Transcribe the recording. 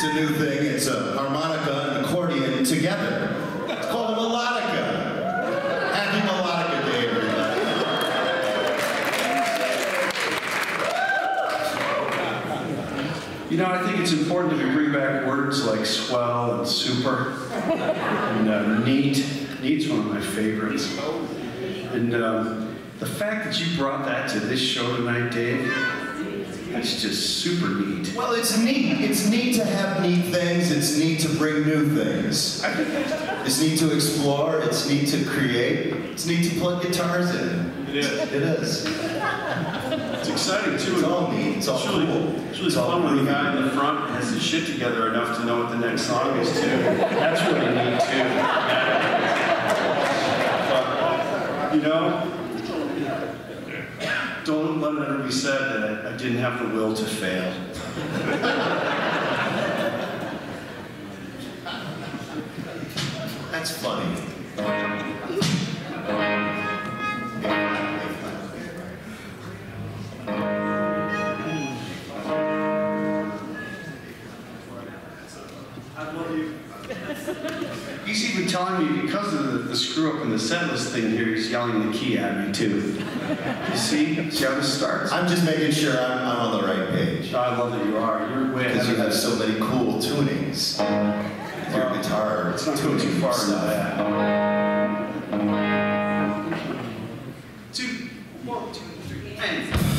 It's a new thing. It's a harmonica and accordion together. It's called a melodica. Happy Melodica Day, everybody. You know, I think it's important that we bring back words like swell and super and neat. Neat's one of my favorites. And the fact that you brought that to this show tonight, Dave, that's just super neat. Well, it's neat. It's neat to have neat things. It's neat to bring new things. It's neat to explore. It's neat to create. It's neat to plug guitars in. It is. It is. It's exciting, too. It's all neat. It's all cool. It's really fun when the guy in the front has his shit together enough to know what the next song is, too. That's really neat, too. But, you know, don't let it ever be said that I didn't have the will to fail. That's funny. I love you. He's even telling me because of the screw up in the set list thing here, he's yelling the key at me too. You see how this starts? I'm just making sure I'm on the right page. I love that you are. You're way ahead. Because you have so many cool tunings. Your guitar. It's not going too far into that. 2, 1, 2, 3, and...